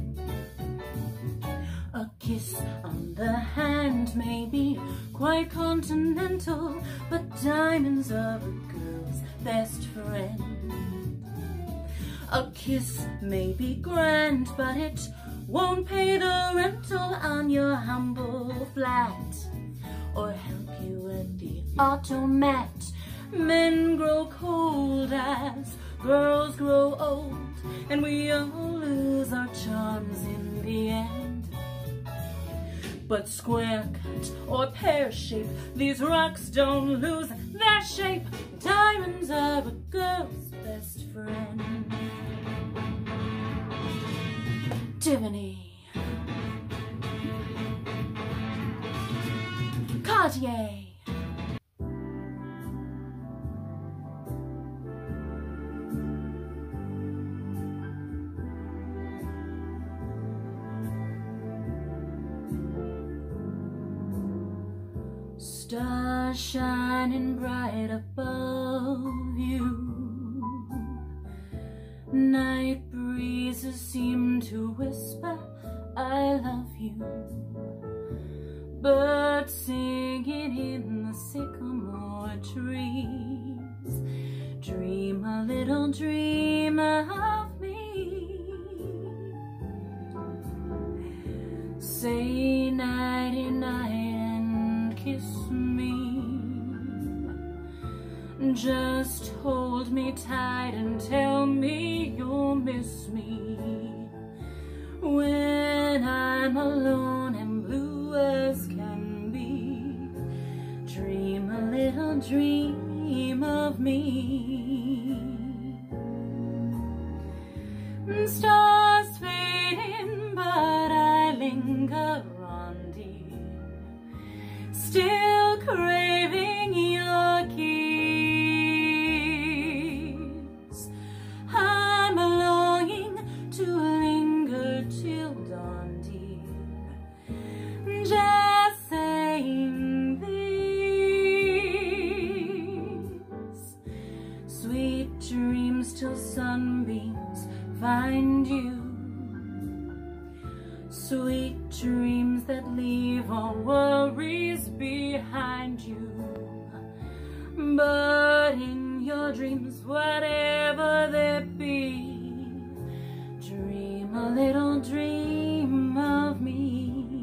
A kiss on the hand may be quite continental, but diamonds are a girl's best friend. A kiss may be grand, but it won't pay the rental on your humble flat, or help you at the automat. Men grow cold as girls grow old, and we all lose our charms in the end. But square cut or pear shape, these rocks don't lose their shape. Diamonds are a girl's best friend. Tiffany, Cartier, stars shining bright above you. Night breezes seem to whisper, I love you. Birds singing in the sycamore trees. Dream a little dream of me. Say nighty night and kiss me. Just hold me tight and tell me you'll miss me when I'm alone and blue as can be. Dream a little dream of me. Stars fading, but I linger on, dear, still craving your kiss. Just saying these sweet dreams till sunbeams find you. Sweet dreams that leave all worries behind you. But in your dreams, whatever they be, dream a little dream of me.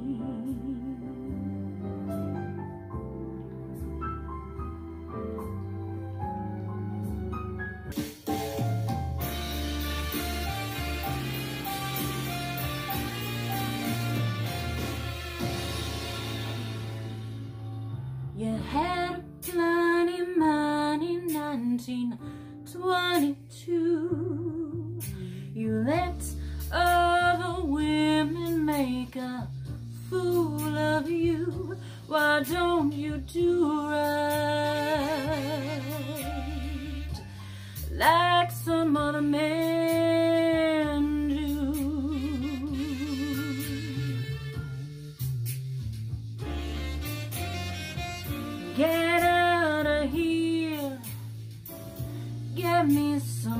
You had plenty money, 1922. You let other women make a fool of you. Why don't you do right like some other men do? Get out of here, get me some